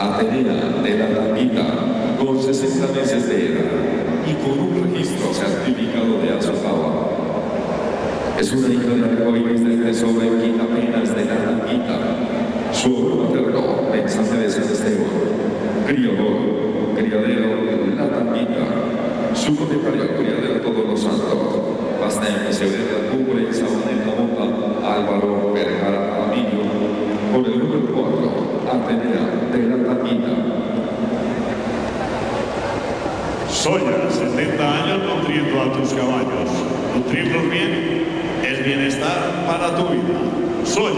Atenea de la Tampita, con 60 meses de edad y con un registro certificado de Azupagua. Es una hija de arcoíris del tesoro en quinta penas de la Tampita. Su abuelo materno, mensaje de San Esteban, criadero de la Tampita. Su comentario, criadero todos los santos. Basta en que se ve la cumbre en Sabaneta Mota, Álvaro Vergara Amillo, con el número 4, Atenea de la Tampita. Soya, 70 años nutriendo a tus caballos. Nutrirlos bien es bienestar para tu vida. Soya.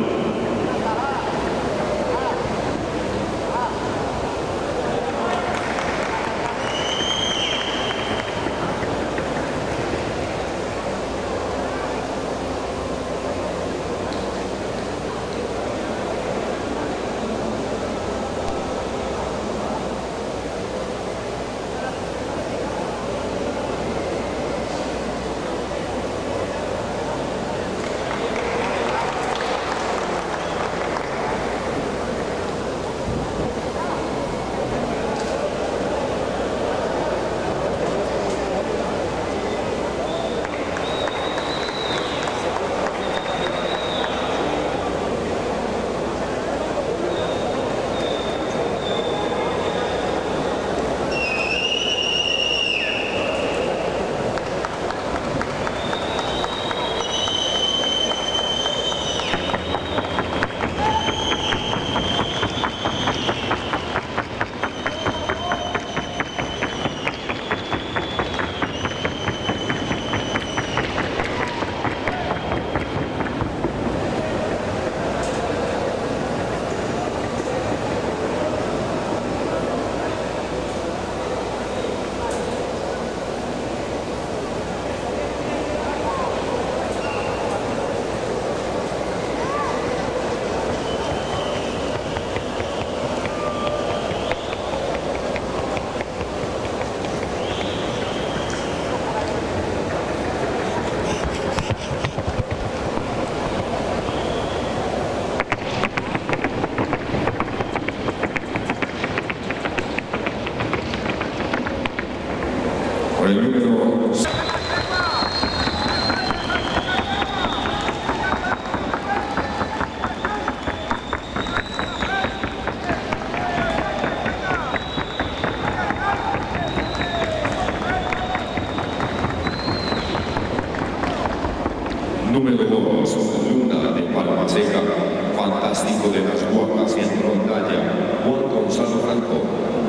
Número 2, Luna de Palma Seca, fantástico de las guapas y en rondalla, Juan Gonzalo Franco.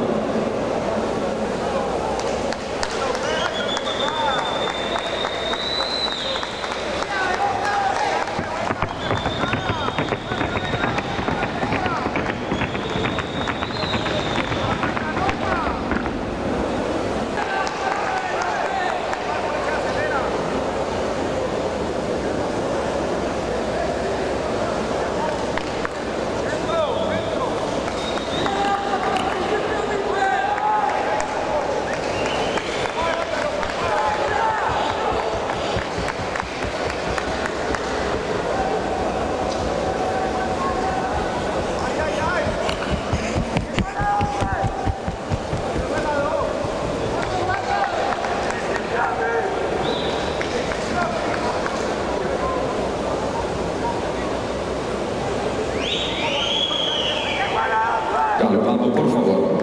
Calmando, por favor.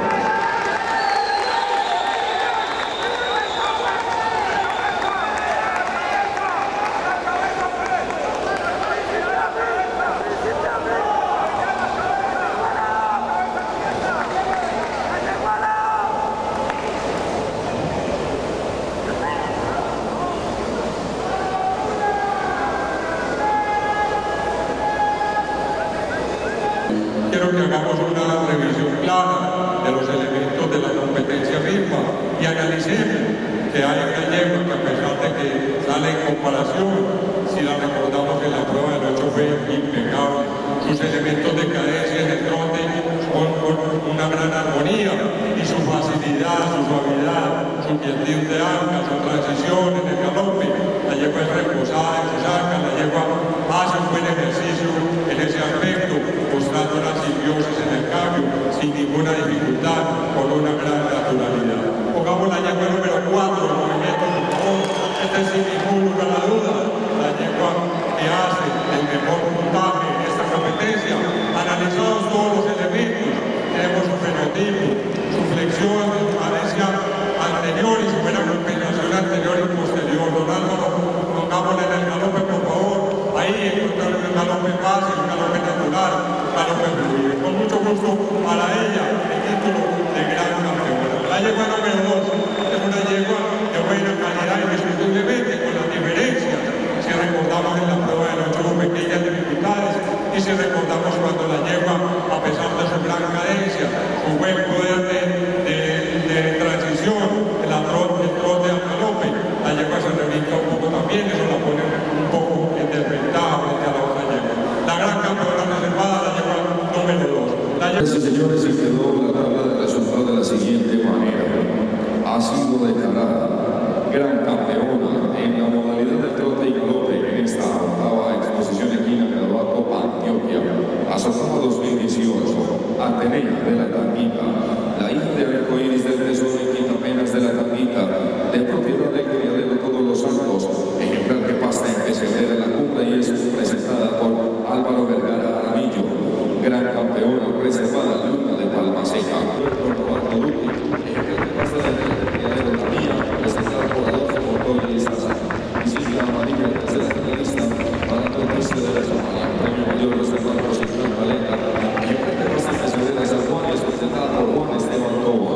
Quiero que hagamos una revisión clara de los elementos de la competencia misma y analicemos que hay una yegua que, a pesar de que sale en comparación, si la recordamos en la prueba del 8 fue impecable. Sus elementos de cadencia en el trote son con una gran armonía y su facilidad, su suavidad, su quietud de anca, su transición en el galope. La yegua es reposada en sus ancas, la yegua hace un buen ejercicio en ese aspecto, mostrando una simbiosis en el cambio. galope fácil, un galope natural, un galope fluido. Con mucho gusto para ella, el título de gran campeona. La yegua número 2 es una yegua de buena calidad indiscutiblemente, con las diferencias. Si recordamos en la prueba de noche hubo pequeñas dificultades, y si recordamos cuando la yegua, a pesar de su gran cadencia, su buen poder de transición, el trote al galope, la yegua se rebrinca un poco también, eso la pone un poco en desventaja frente a la otra yegua. La gran campeona reservada, la yegua número 2. Sí, señores, se quedó la tabla de resultados de la siguiente manera. Ha sido declarada gran campeona en la modalidad de trote y galope en esta octava exposición equina Graduato Antioquia, Azocama 2018, Atenea de la Tanguita, la hija de Arcoíris del Tesoro en Quinta Penas de la Tanguita, de propiedad del criadero Todos los Santos, ejemplar que pasta en que se ve la cumbre y es presentada por Álvaro Vergara Aramillo, gran campeona reservada Luna de Palma Seca, Puerto Novato Duque, ejemplar que pasta del criadero La Mía, presentada por Adolfo Montoya y Sasa, Isidra Amarilla, tercera finalista para la conquista de la Somalia, premio mayor de los hermanos y Gran Valenta, ejemplar que pasta en que se ve la San Juan, es presentada por Juan Esteban Toba.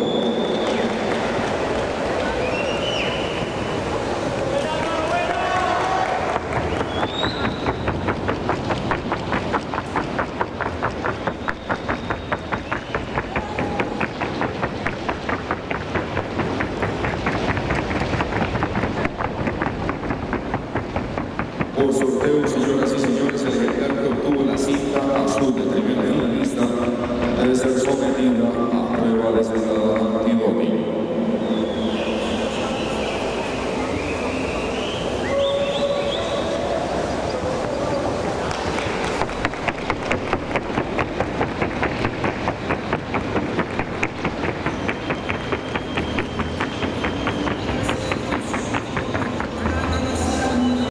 Por sorteo, señoras y señores, el ejemplar que obtuvo la cinta azul de primera finalista debe ser sometida a prueba de ceguera antidoping.